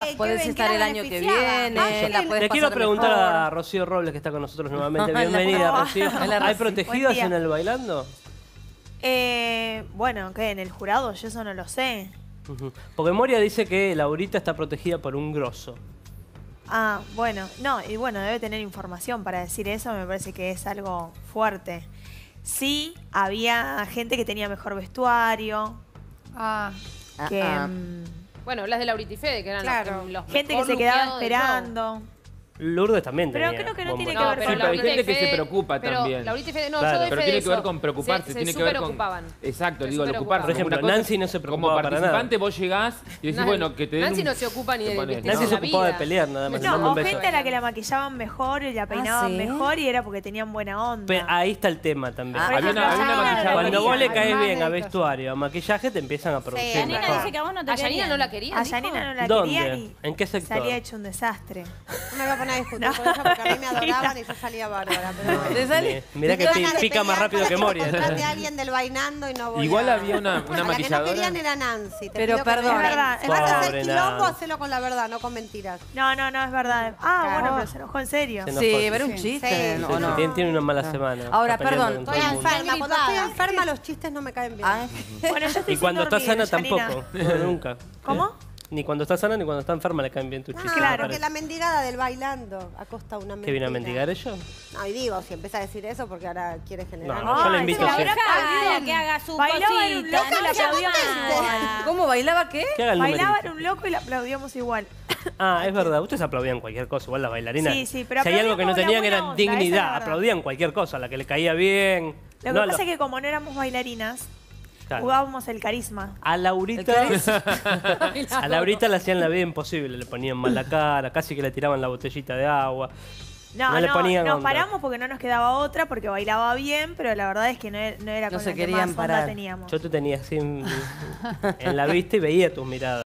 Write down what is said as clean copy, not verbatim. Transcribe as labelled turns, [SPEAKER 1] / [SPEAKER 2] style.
[SPEAKER 1] Podés estar el año que viene, la podés
[SPEAKER 2] Le quiero
[SPEAKER 1] pasar
[SPEAKER 2] preguntar
[SPEAKER 1] mejor.
[SPEAKER 2] a Rocío Robles, que está con nosotros nuevamente. Bienvenida, Rocío. ¿Hay protegidos en el bailando?
[SPEAKER 3] Bueno, ¿qué? ¿En el jurado? Yo eso no lo sé.
[SPEAKER 2] Porque Moria dice que Laurita está protegida por un grosso.
[SPEAKER 3] Ah, bueno. No, y bueno, debe tener información para decir eso. Me parece que es algo fuerte. Sí, había gente que tenía mejor vestuario.
[SPEAKER 4] Bueno, hablas de Laurita y Fede, que eran los
[SPEAKER 3] gente que
[SPEAKER 4] mejor
[SPEAKER 3] se quedaba
[SPEAKER 4] luqueados del
[SPEAKER 3] esperando.
[SPEAKER 2] Lourdes también
[SPEAKER 3] Pero
[SPEAKER 2] tenía.
[SPEAKER 3] creo que no
[SPEAKER 2] buen
[SPEAKER 3] tiene
[SPEAKER 2] baile.
[SPEAKER 3] que ver
[SPEAKER 4] pero
[SPEAKER 3] con
[SPEAKER 5] hay
[SPEAKER 4] Laurita
[SPEAKER 5] gente
[SPEAKER 4] y
[SPEAKER 5] que se
[SPEAKER 4] Fede-
[SPEAKER 5] preocupa
[SPEAKER 4] pero
[SPEAKER 5] también.
[SPEAKER 4] Laurita y Fede, no,
[SPEAKER 2] Claro.
[SPEAKER 4] yo de
[SPEAKER 5] Pero
[SPEAKER 4] Fede
[SPEAKER 5] tiene que ver
[SPEAKER 4] eso.
[SPEAKER 5] con preocuparse,
[SPEAKER 4] Se
[SPEAKER 5] tiene que ver con...
[SPEAKER 4] superocupaban.
[SPEAKER 5] Exacto,
[SPEAKER 4] Se
[SPEAKER 5] digo, el ocuparse.
[SPEAKER 2] Por ejemplo,
[SPEAKER 5] Una cosa
[SPEAKER 2] Nancy no se preocupaba
[SPEAKER 5] como
[SPEAKER 2] para
[SPEAKER 5] participante
[SPEAKER 2] nada.
[SPEAKER 5] vos llegás y decís,
[SPEAKER 4] Nancy-
[SPEAKER 5] bueno, que te den
[SPEAKER 4] Nancy
[SPEAKER 5] un...
[SPEAKER 4] no se ocupa ni de
[SPEAKER 5] Suponete,
[SPEAKER 4] vestirse
[SPEAKER 2] Nancy se
[SPEAKER 4] la
[SPEAKER 2] ocupaba de
[SPEAKER 4] vida.
[SPEAKER 2] pelear nada más.
[SPEAKER 3] No,
[SPEAKER 2] un
[SPEAKER 3] o
[SPEAKER 2] beso.
[SPEAKER 3] gente a la que la maquillaban mejor y la peinaban
[SPEAKER 1] ¿sí?
[SPEAKER 3] mejor y era porque tenían buena onda.
[SPEAKER 2] Pero ahí está el tema también.
[SPEAKER 3] Por
[SPEAKER 5] había
[SPEAKER 3] ejemplo,
[SPEAKER 5] una
[SPEAKER 3] Yanina no la
[SPEAKER 5] maquilladora.
[SPEAKER 2] Cuando vos le
[SPEAKER 3] quería.
[SPEAKER 2] caes
[SPEAKER 6] Además
[SPEAKER 2] bien
[SPEAKER 6] de
[SPEAKER 2] a
[SPEAKER 6] esto.
[SPEAKER 2] vestuario, a maquillaje, te empiezan a producir
[SPEAKER 6] Yanina
[SPEAKER 2] mejor.
[SPEAKER 6] dice que a vos no te
[SPEAKER 4] A Yanina
[SPEAKER 6] querían.
[SPEAKER 4] no la querían.
[SPEAKER 3] A
[SPEAKER 4] dijo.
[SPEAKER 3] Yanina no la
[SPEAKER 2] ¿Dónde?
[SPEAKER 3] querían y
[SPEAKER 2] ¿En qué sector?
[SPEAKER 3] salía hecho un desastre.
[SPEAKER 7] No me voy a poner a discutir con ella porque a mí me adoraban y yo salía bárbara. Pero bueno.
[SPEAKER 1] ¿Te sale?
[SPEAKER 2] Mirá que
[SPEAKER 7] Tengo ganas de
[SPEAKER 2] pica más
[SPEAKER 7] pelear
[SPEAKER 2] rápido
[SPEAKER 7] para
[SPEAKER 2] que Moria.
[SPEAKER 7] contrate a alguien del bailando y no voy
[SPEAKER 5] Igual
[SPEAKER 7] a...
[SPEAKER 5] había una
[SPEAKER 7] A la que no
[SPEAKER 5] maquilladora.
[SPEAKER 7] querían era Nancy. Te
[SPEAKER 1] Pero
[SPEAKER 7] pido que
[SPEAKER 1] perdón.
[SPEAKER 7] me
[SPEAKER 3] Es verdad,
[SPEAKER 7] Si vas a hacer
[SPEAKER 2] Pobre
[SPEAKER 7] quilombo,
[SPEAKER 2] Nancy.
[SPEAKER 7] hacelo con la verdad, no con mentiras.
[SPEAKER 3] No, es verdad. Ah,
[SPEAKER 7] Claro.
[SPEAKER 3] bueno, pero se enojó en serio.
[SPEAKER 2] Se enojó.
[SPEAKER 1] Sí, pero un
[SPEAKER 6] Sí.
[SPEAKER 1] chiste,
[SPEAKER 7] Sí.
[SPEAKER 1] ¿o no?
[SPEAKER 2] Tiene una mala semana.
[SPEAKER 1] Ahora,
[SPEAKER 2] Está peleando
[SPEAKER 1] perdón,
[SPEAKER 2] con todo
[SPEAKER 7] Estoy
[SPEAKER 2] el mundo.
[SPEAKER 7] enferma. Cuando estoy
[SPEAKER 6] gripada.
[SPEAKER 7] enferma los chistes no me caen bien.
[SPEAKER 1] Ah,
[SPEAKER 3] Bueno, yo estoy
[SPEAKER 2] Y cuando
[SPEAKER 3] sin
[SPEAKER 2] está sana
[SPEAKER 3] dormir, Yanina.
[SPEAKER 2] tampoco. No, nunca.
[SPEAKER 3] ¿Cómo?
[SPEAKER 2] Ni cuando está sana ni cuando está enferma le caen bien tus
[SPEAKER 7] No,
[SPEAKER 2] chistes.
[SPEAKER 3] Claro.
[SPEAKER 2] me
[SPEAKER 7] porque
[SPEAKER 2] parece.
[SPEAKER 7] la mendigada del bailando a costa de una mentira.
[SPEAKER 2] ¿Que viene a mendigar ellos?
[SPEAKER 7] No, y digo, si empieza a decir eso porque ahora quiere generar...
[SPEAKER 2] No, yo le invito
[SPEAKER 6] La
[SPEAKER 2] siempre.
[SPEAKER 6] Laura que haga su
[SPEAKER 3] Bailaba en un
[SPEAKER 6] cosita,
[SPEAKER 3] loco
[SPEAKER 6] no
[SPEAKER 3] y
[SPEAKER 6] la
[SPEAKER 3] la
[SPEAKER 6] aplaudían nada.
[SPEAKER 1] ¿Cómo bailaba qué?
[SPEAKER 2] Que haga el
[SPEAKER 3] Bailaba
[SPEAKER 2] numerito.
[SPEAKER 3] en un loco y la aplaudíamos igual.
[SPEAKER 2] Ah, es verdad. Ustedes aplaudían cualquier cosa. Igual las bailarinas.
[SPEAKER 3] Sí, sí, pero
[SPEAKER 2] si hay algo que no
[SPEAKER 3] aplaudíamos
[SPEAKER 2] tenían
[SPEAKER 3] la
[SPEAKER 2] era
[SPEAKER 3] buena onda, esa es la
[SPEAKER 2] dignidad.
[SPEAKER 3] verdad.
[SPEAKER 2] Aplaudían cualquier cosa. La que le caía bien.
[SPEAKER 3] Lo que
[SPEAKER 2] No,
[SPEAKER 3] pasa es que como no éramos bailarinas,
[SPEAKER 2] claro.
[SPEAKER 3] jugábamos el carisma.
[SPEAKER 2] A Laurita, a Laurita le hacían la vida imposible, le ponían mal la cara, casi que le tiraban la botellita de agua.
[SPEAKER 3] No,
[SPEAKER 2] le ponían
[SPEAKER 3] nos
[SPEAKER 2] onda.
[SPEAKER 3] paramos porque no nos quedaba otra, porque bailaba bien, pero la verdad es que no era
[SPEAKER 1] No
[SPEAKER 3] con
[SPEAKER 1] se
[SPEAKER 3] lo que más
[SPEAKER 1] querían
[SPEAKER 3] onda
[SPEAKER 1] parar.
[SPEAKER 3] teníamos.
[SPEAKER 2] Yo te tenía así en la vista y veía tus miradas.